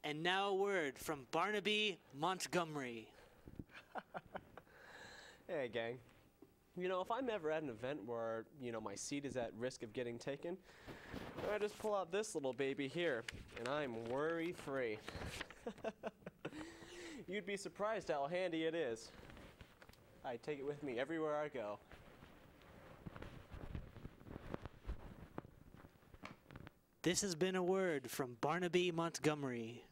And now a word from Barnaby, Montgomery. Hey, gang. You know, if I'm ever at an event where, my seat is at risk of getting taken, I just pull out this little baby here, and I'm worry-free. You'd be surprised how handy it is. I take it with me everywhere I go. This has been a word from Barnaby, Montgomery.